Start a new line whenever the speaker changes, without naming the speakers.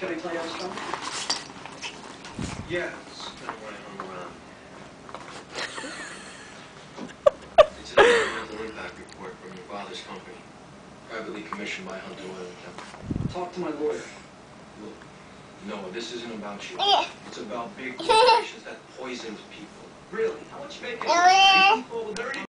Can I tell you something?
Yeah, it's kind of why I hung around. It's an environmental impact report from your father's company, privately commissioned by Hunter Oil and Chemical.
Talk to my lawyer.
Look, no, this isn't about you. It's about big corporations that poisoned people.
Really? How much you making? 3 people with 30